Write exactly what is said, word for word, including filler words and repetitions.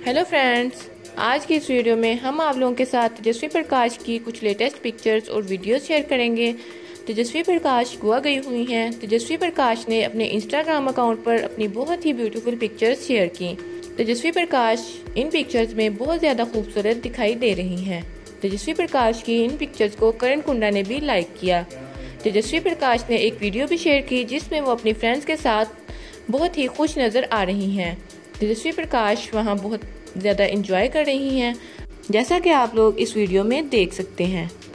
Hello friends, आज की इस वीडियो में हम आप लोगों के साथ तेजस्वी प्रकाश की कुछ लेटेस्ट पिक्चर्स और वीडियोस शेयर करेंगे। तेजस्वी प्रकाश गोवा गई हुई हैं। तेजस्वी प्रकाश ने अपने इंस्टाग्राम अकाउंट पर अपनी बहुत ही ब्यूटीफुल पिक्चर्स शेयर की। तेजस्वी प्रकाश इन पिक्चर्स में बहुत ज़्यादा खूबसूरत दिखाई दे रही हैं। तेजस्वी प्रकाश की इन पिक्चर्स को करण कुंडा ने भी लाइक किया। तेजस्वी प्रकाश ने एक वीडियो भी शेयर की जिसमें वो अपनी फ्रेंड्स के साथ बहुत ही खुश नज़र आ रही हैं। तेजस्वी प्रकाश वहाँ बहुत ज़्यादा एंजॉय कर रही हैं, जैसा कि आप लोग इस वीडियो में देख सकते हैं।